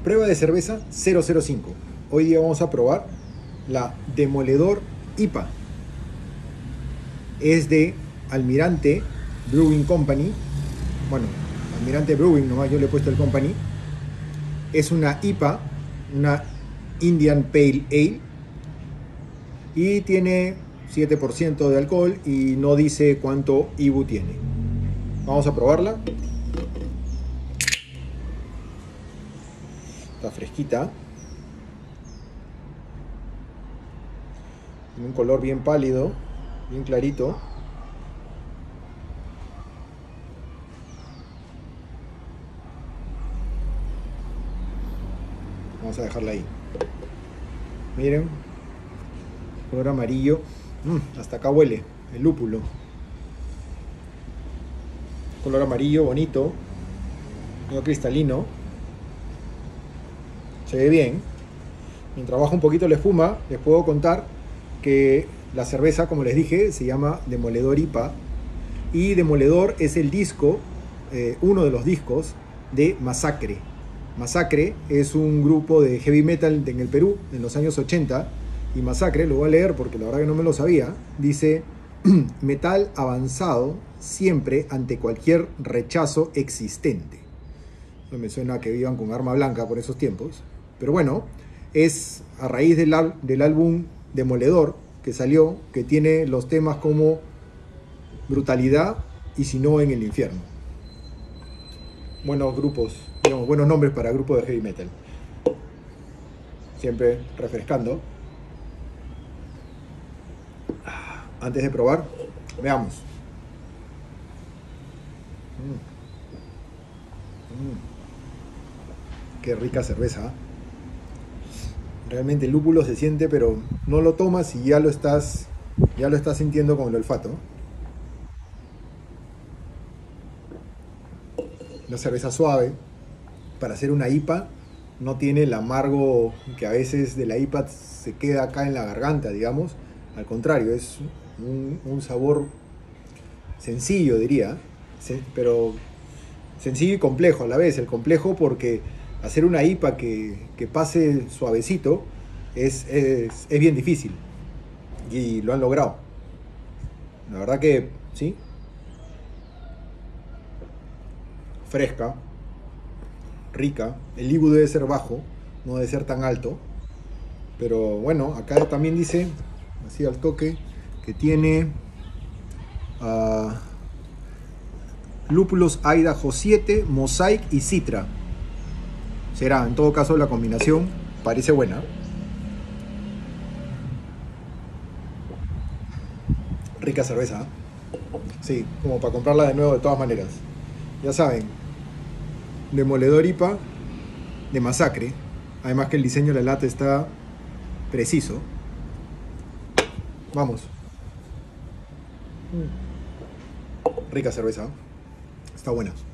Prueba de cerveza 005. Hoy día vamos a probar la Demoledor IPA. Es de Almirante Brewing Company. Bueno, Almirante Brewing nomás, yo le he puesto el company. Es una IPA, una Indian Pale Ale. Y tiene 7% de alcohol y no dice cuánto IBU tiene. Vamos a probarla. Está fresquita. Tiene un color bien pálido, bien clarito. Vamos a dejarla ahí. Miren, color amarillo. Hasta acá huele el lúpulo. Color amarillo, bonito, medio cristalino. Se ve bien. Mientras baja un poquito la espuma, les puedo contar que la cerveza, como les dije, se llama Demoledor IPA. Y Demoledor es el disco, uno de los discos de Masacre. Masacre es un grupo de heavy metal en el Perú en los años 80. Y Masacre, lo voy a leer porque la verdad que no me lo sabía, dice: metal avanzado siempre ante cualquier rechazo existente. No me suena que vivan con arma blanca por esos tiempos. Pero bueno, es a raíz del álbum Demoledor que salió, que tiene los temas como Brutalidad y Si no en el infierno. Buenos grupos, digamos, buenos nombres para grupos de heavy metal. Siempre refrescando. Antes de probar, veamos. Qué rica cerveza. Realmente el lúpulo se siente, pero no lo tomas y ya lo estás sintiendo con el olfato. Una cerveza suave. Para hacer una IPA no tiene el amargo que a veces de la IPA se queda acá en la garganta, digamos. Al contrario, es un sabor sencillo, diría, pero sencillo y complejo a la vez. El complejo porque hacer una IPA que pase suavecito es bien difícil. Y lo han logrado. La verdad que sí. Fresca, rica. El IBU debe ser bajo, no debe ser tan alto. Pero bueno, acá también dice, así al toque, que tiene lúpulos Idaho 7, Mosaic y Citra. Será, en todo caso, la combinación parece buena. Rica cerveza, ¿eh? Sí, como para comprarla de nuevo de todas maneras. Ya saben, Demoledor IPA de Masacre. Además que el diseño de la lata está preciso. Vamos. Rica cerveza. Está buena.